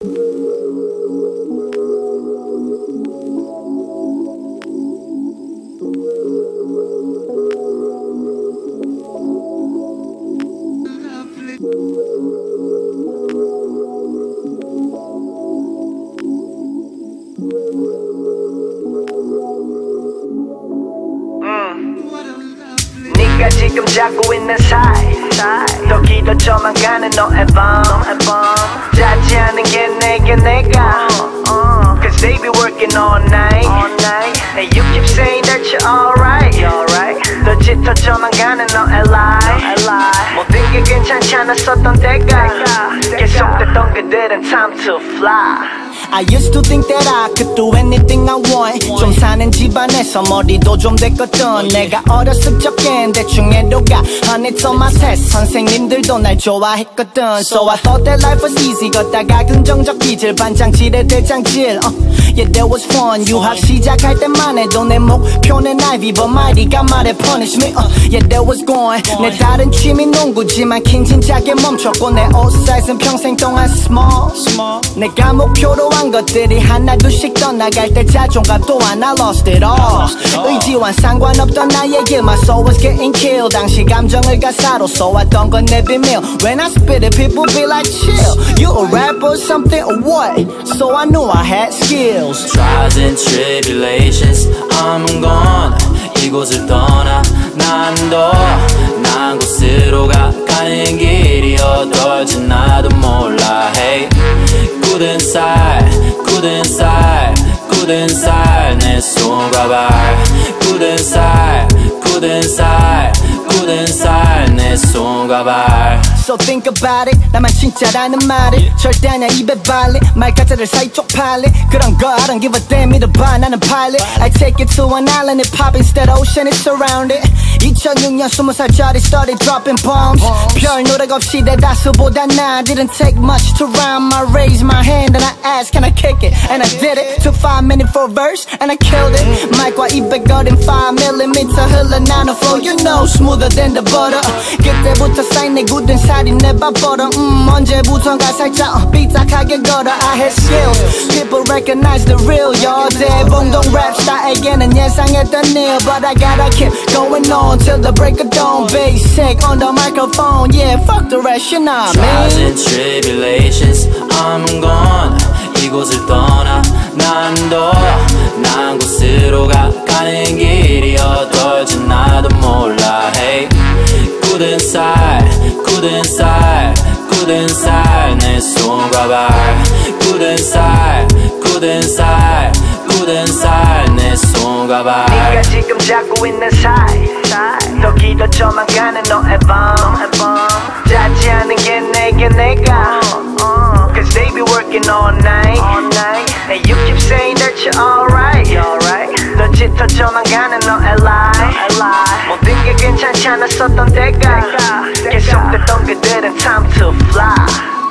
네가 지금 잡고 있는 사이 더 길어져만 가는 너의 밤 자지 않은 게 내게 내가 Cause they be working all night And you keep saying that you're alright 더 짙어져만 가는 너의 lie 모든 게 괜찮잖았었던 때가 계속됐던 그들은 time to fly I used to think that I could do anything I want 좀 사는 집안에서 머리도 좀 됐거든 내가 어렸을 적엔 대충 애도가 And it's on my test 선생님들도 날 좋아했거든 So I thought that life was easy 걷다가 긍정적 기질 반장질에 대장질 Yeah that was fun 유학 시작할 때만 해도 내 목표는 Ivy But mighty가 말해 punish me Yeah that was gone 내 다른 취미 농구지만 킹 진작에 멈췄고 내 옷 사이즈는 평생 동안 small 내가 목표로 한 것들이 하나둘씩 떠나갈 때 자존감도 하나 lost it all 의지와 상관없던 나의 길 My soul was getting killed 당시 감정을 가사로 써왔던 건 내 비밀 When I spit it people be like chill You a rapper or something or what So I knew I had skills Trials and tribulations I'm gone 이곳을 떠나 난 더 나은 곳으로 가는 길이 어떨지 나도 몰라 Hey 굳은 살 내 손과 발 굳은 살 내 손과 발 So think about it 나만 진짜라는 말이 절대 아냐 입에 발리 말가짜를 사이 쪽팔리 그런 거 I don't give a damn 믿어봐 나는 pilot I take it to an island and pop instead ocean is surrounded 2006년 20살짜리 started dropping bombs 별 노력 없이 대다수보다 나 Didn't take much to rhyme I raised my hand and I asked can I kick it And I did it Took 5 minutes for a verse and I killed it 마이크와 입에 거린 5mm 흘러나는 flow You know smoother than the butter 그때부터 쌓인 내 굳은 살이 내 밥버터 언제부턴가 살짝 삐딱하게 걸어 I had skills People recognize the real y'all 대봉동 랩 스타에게는 예상했던 일 But I gotta keep going on till the break of dawn Basic on the microphone Yeah fuck the rest you know what I mean Trials and tribulations I'm gone 이곳을 떠나 난 더 나은 곳으로 가는 길이 어떨지 나도 몰라 Hey 굳은 살 내 손과 발 굳은 살 내 손과 발 네가 지금 잡고 있는 사이 더 길어져만 가는 너의 밤 자지 않은 게 내게 내가 Cause they be working all night And you keep saying that you're alright 더 짙어져만 가는 너의 lie 모든 게 괜찮지 않았었던 때가 계속됐던 그들은 time to fly